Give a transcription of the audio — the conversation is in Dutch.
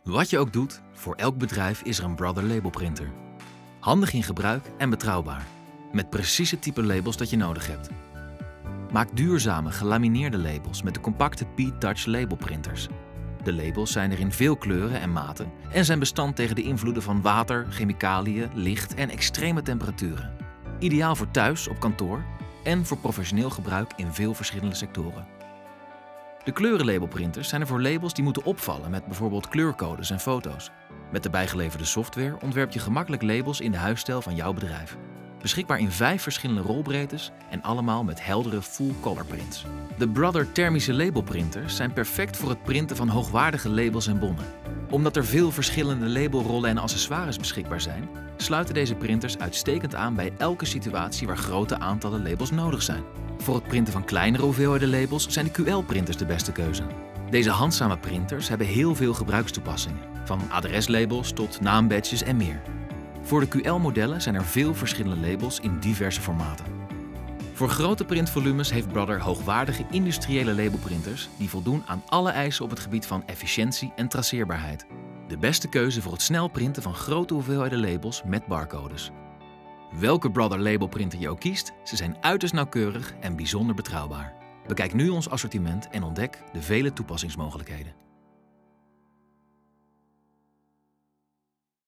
Wat je ook doet, voor elk bedrijf is er een Brother Label printer. Handig in gebruik en betrouwbaar. Met precies het type labels dat je nodig hebt. Maak duurzame, gelamineerde labels met de compacte P-Touch labelprinters. De labels zijn er in veel kleuren en maten en zijn bestand tegen de invloeden van water, chemicaliën, licht en extreme temperaturen. Ideaal voor thuis, op kantoor en voor professioneel gebruik in veel verschillende sectoren. De kleurenlabelprinters zijn er voor labels die moeten opvallen met bijvoorbeeld kleurcodes en foto's. Met de bijgeleverde software ontwerp je gemakkelijk labels in de huisstijl van jouw bedrijf. Beschikbaar in 5 verschillende rolbreedtes en allemaal met heldere full-color prints. De Brother thermische labelprinters zijn perfect voor het printen van hoogwaardige labels en bonnen. Omdat er veel verschillende labelrollen en accessoires beschikbaar zijn, sluiten deze printers uitstekend aan bij elke situatie waar grote aantallen labels nodig zijn. Voor het printen van kleinere hoeveelheden labels zijn de QL-printers de beste keuze. Deze handzame printers hebben heel veel gebruikstoepassingen, van adreslabels tot naambadges en meer. Voor de QL-modellen zijn er veel verschillende labels in diverse formaten. Voor grote printvolumes heeft Brother hoogwaardige industriële labelprinters die voldoen aan alle eisen op het gebied van efficiëntie en traceerbaarheid. De beste keuze voor het snel printen van grote hoeveelheden labels met barcodes. Welke Brother labelprinter je ook kiest, ze zijn uiterst nauwkeurig en bijzonder betrouwbaar. Bekijk nu ons assortiment en ontdek de vele toepassingsmogelijkheden.